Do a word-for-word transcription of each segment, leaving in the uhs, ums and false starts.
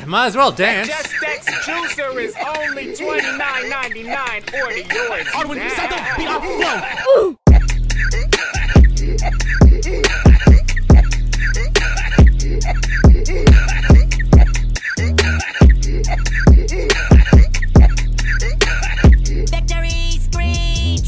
Might as well dance. Just X Juicer is only twenty-nine ninety-nine. Order yours. Arwen, set the beat up flow. Victory screech!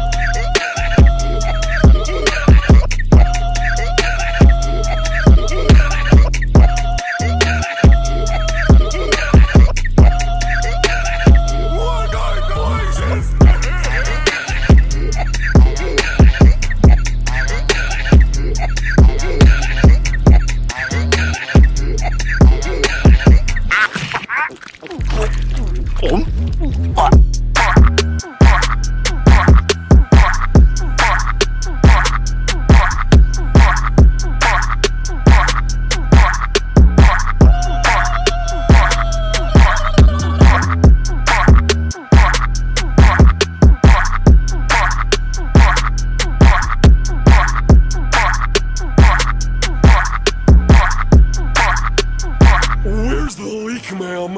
Where's the leak, ma'am?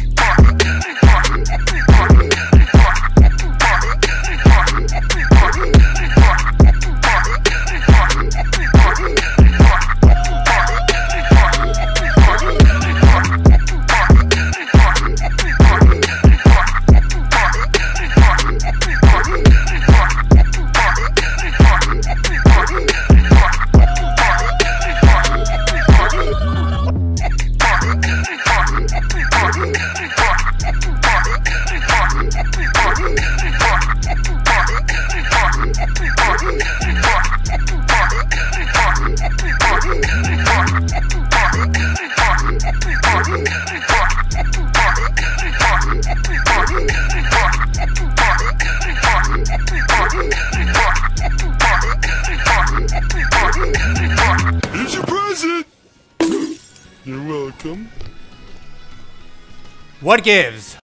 Here's your present! You're welcome. What gives?